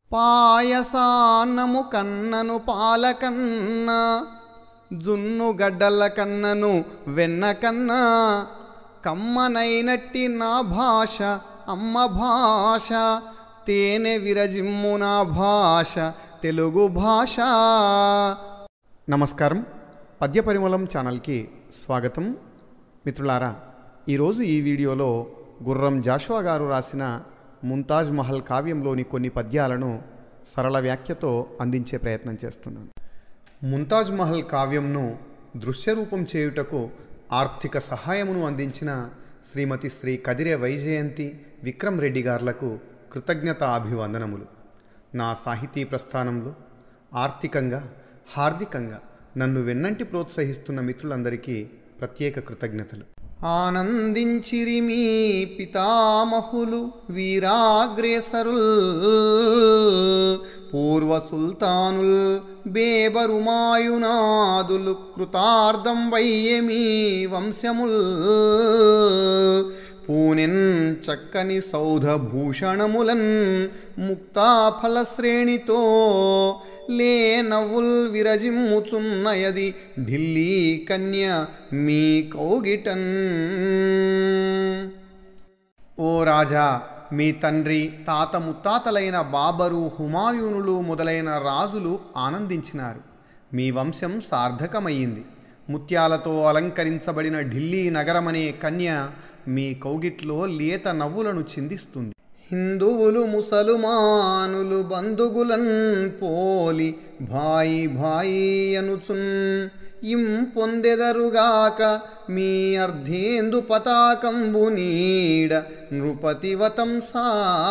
పాయసాన్నము కన్నను పాలకన్న, జున్ను గడ్డల కన్నను వెన్న కన్నా, కమ్మనైనట్టి నా భాష అమ్మ భాష, తేనె విరజిమ్ము నా భాష తెలుగు భాష. నమస్కారం, పద్యపరిమళం ఛానల్కి స్వాగతం. మిత్రులారా, ఈరోజు ఈ వీడియోలో గుర్రం జాషువా గారు రాసిన ముంతాజ్ మహల్ కావ్యంలోని కొన్ని పద్యాలను సరళ వ్యాఖ్యతో అందించే ప్రయత్నం చేస్తున్నాను. ముంతాజ్ మహల్ కావ్యంను దృశ్యరూపం చేయుటకు ఆర్థిక సహాయమును అందించిన శ్రీమతి శ్రీ కదిరే వైజయంతి విక్రమ్ రెడ్డి గార్లకు కృతజ్ఞతా అభివందనములు. నా సాహితీ ప్రస్థానంలో ఆర్థికంగా హార్దికంగా నన్ను వెన్నంటి ప్రోత్సహిస్తున్న మిత్రులందరికీ ప్రత్యేక కృతజ్ఞతలు. ఆనందించిరి మీ పితామహులు వీరాగ్రేసరుల్, పూర్వ సుల్తానుల్ బేబరుమాయునాదులు, కృతార్థం వయ్యమీ వంశముల్, పూనెన్ చక్కని సౌధభూషణములన్ ముక్తాఫల శ్రేణితో, లే నవ్వుల్ విరజిమ్ముచున్నయది ఢిల్లీ కన్య మీ కౌగిటన్. ఓ రాజా, మీ తండ్రి తాత ముత్తాతలైన బాబరు, హుమాయూనులు మొదలైన రాజులు ఆనందించినారు. మీ వంశం సార్థకమయ్యింది. ముత్యాలతో అలంకరించబడిన ఢిల్లీ నగరమనే కన్య మీ కౌగిట్లో లేత నవ్వులను చిందిస్తుంది. హిందువులు ముసలుమానులు బంధుగులన్ పోలి భాయి భాయి అనుచున్, ఇం పొందెదరుగాక మీ అర్ధేందు పతాకంబు నీడ నృపతివతంసా.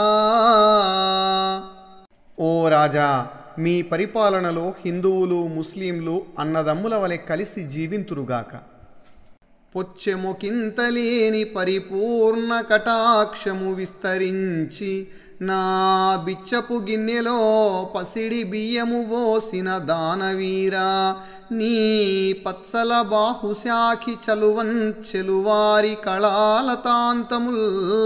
ఓ రాజా, మీ పరిపాలనలో హిందువులు ముస్లింలు అన్నదమ్ముల వలె కలిసి జీవింతురుగాక. పొచ్చెముకింతలేని పరిపూర్ణ కటాక్షము విస్తరించి, నా బిచ్చపు గిన్నెలో పసిడి బియ్యము పోసిన దానవీరా, నీ పత్సల బాహుశాఖి చలువన్ చెలువారి కళాలతాంతముల్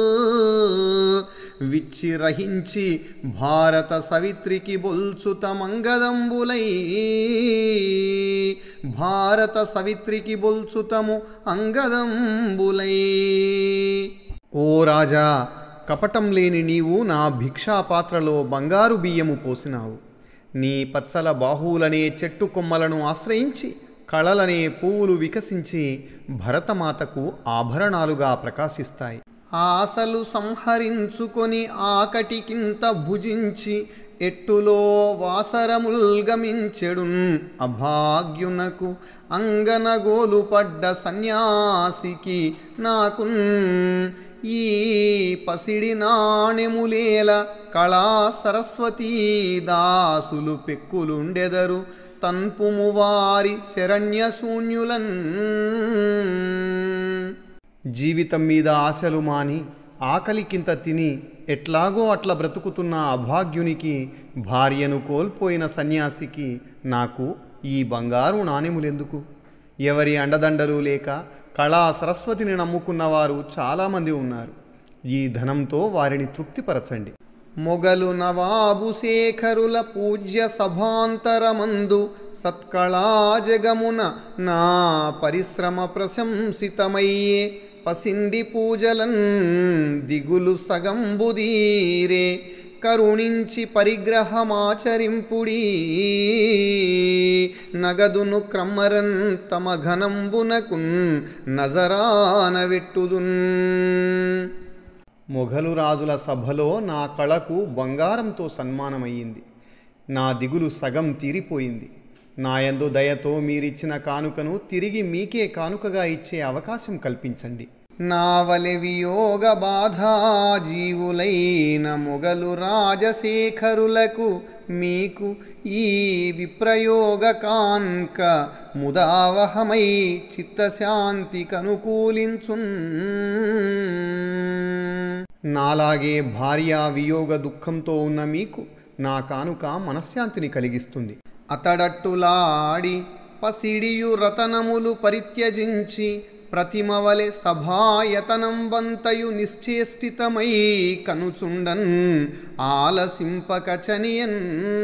విచ్చిరహించి, భారత సవిత్రికి బొల్చుత మంగదంబులై, భారత సవిత్రికి బొల్చుతము అంగదంబులై. ఓ రాజా, కపటం లేని నీవు నా భిక్షాపాత్రలో బంగారు బియ్యము పోసినావు. నీ పచ్చల బాహువులనే చెట్టు కొమ్మలను ఆశ్రయించి, కళలనే పువ్వులు వికసించి భరతమాతకు ఆభరణాలుగా ప్రకాశిస్తాయి. ఆశలు సంహరించుకొని ఆకటికింత భుజించి, ఎట్టులో వాసరముల్గమించెడున్ అభాగ్యునకు, అంగనగోలు పడ్డ సన్యాసికి నాకున్, ఈ పసిడి నాణెములేల కళా సరస్వతీ దాసులు పెక్కులుండెదరు, తన్పుము వారి శరణ్య శూన్యులన్. జీవితం మీద ఆశలు మాని ఆకలికింత తిని ఎట్లాగో అట్లా బ్రతుకుతున్న అభాగ్యునికి, భార్యను కోల్పోయిన సన్యాసికి నాకు ఈ బంగారు నాణెములెందుకు? ఎవరి అండదండలు లేక కళా సరస్వతిని నమ్ముకున్నవారు చాలామంది ఉన్నారు. ఈ ధనంతో వారిని తృప్తిపరచండి. మొగలు నవాబు శేఖరుల పూజ్య సభాంతరమందు, సత్కళా జగమున నా పరిశ్రమ ప్రశంసితమయ్యే, పసిండి పూజలన్ దిగులు సగంబుదీరే, కరుణించి పరిగ్రహమాచరింపుడీ, నగదును క్రమ్మరన్ తమ ఘనంబునకున్ నజరాన వెట్టుదున్. మొఘలు రాజుల సభలో నా కళకు బంగారంతో సన్మానమయ్యింది. నా దిగులు సగం తీరిపోయింది. నాయందు దయతో మీరిచ్చిన కానుకను తిరిగి మీకే కానుకగా ఇచ్చే అవకాశం కల్పించండి. నావలె వియోగ బాధా జీవులైన మొగలు రాజశేఖరులకు, మీకు ఈ విప్రయోగ కాన్క ముదావహమై చిత్తశాంతి కనుకూలించున్. నాలాగే భార్యా వియోగ దుఃఖంతో ఉన్న మీకు నా కానుక మనశ్శాంతిని కలిగిస్తుంది. అతడట్టులాడి పసిడియు రతనములు పరిత్యజించి, ప్రతిమవలె సభాయతనం వంతయు నిశ్చేష్టితమై కనుచుండన్ ఆలసింపకచనియన్.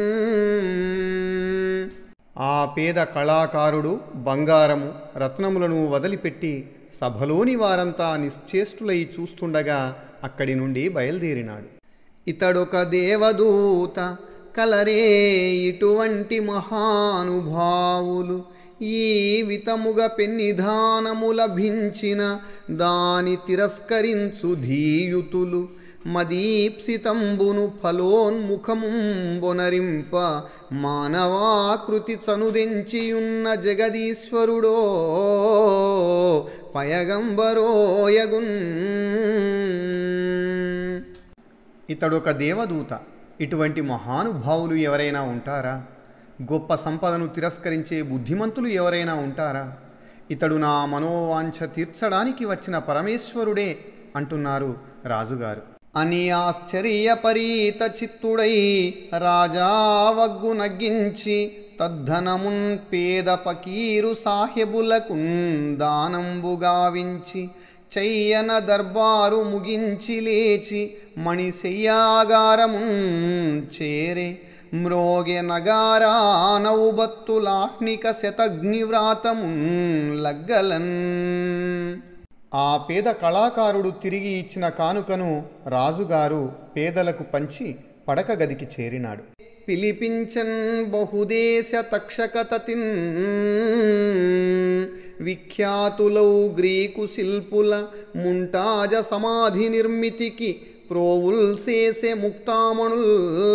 ఆ పేద కళాకారుడు బంగారము రత్నములను వదిలిపెట్టి సభలోని వారంతా నిశ్చేష్టులై చూస్తుండగా అక్కడి నుండి బయలుదేరినాడు. ఇతడొక దేవదూత కలరే ఇటువంటి మహానుభావులు, ఈ వితముగ పెన్నిధానము లభించిన దాని తిరస్కరించు ధీయుతులు, మదీప్సితంబును ఫలోన్ముఖముంబొనరింప మానవాకృతి చనుదెంచియున్న జగదీశ్వరుడో పయగంబరోయగున్. ఇతడొక దేవదూత, ఇటువంటి మహానుభావులు ఎవరైనా ఉంటారా? గొప్ప సంపదను తిరస్కరించే బుద్ధిమంతులు ఎవరైనా ఉంటారా? ఇతడు నా మనోవాంఛ తీర్చడానికి వచ్చిన పరమేశ్వరుడే అంటున్నారు రాజుగారు. అని ఆశ్చర్యపరీత చిత్తుడై రాజావగ్గు నగ్గించి తద్ధనమున్ పేద పకీరు సాహెబులకున్ దానంబు గావించి చెయ్యన దర్బారు ముగించి లేచి మణిశయ్యాగారమున్ చేరే మ్రోగె నగారా నౌబత్తులాహ్నిక శతగ్నివ్రాతమున్ లగ్గలన్. ఆ పేద కళాకారుడు తిరిగి ఇచ్చిన కానుకను రాజుగారు పేదలకు పంచి పడక గదికి చేరినాడు. పిలిపించన్ బహుదేశ తక్షకతతిన్ విఖ్యాతులౌ గ్రీకు శిల్పుల ముంటాజ సమాధి నిర్మితికి ప్రోవుల్ సేసే ముక్తామణుల్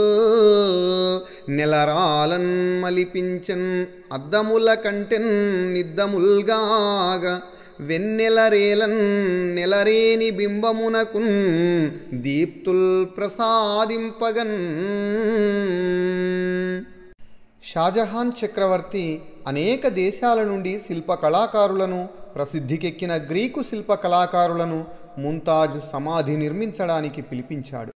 నెలరాలన్ మలిపించన్ అద్దముల కంటెన్ నిద్దముల్గాగా వెన్నెలరేలన్ నెలరేని బింబమునకున్ దీప్తుల్ ప్రసాదింపగన్. షాజహాన్ చక్రవర్తి అనేక దేశాల నుండి శిల్ప కళాకారులను, ప్రసిద్ధికెక్కిన గ్రీకు శిల్ప కళాకారులను ముంతాజ్ సమాధి నిర్మించడానికి పిలిపించాడు.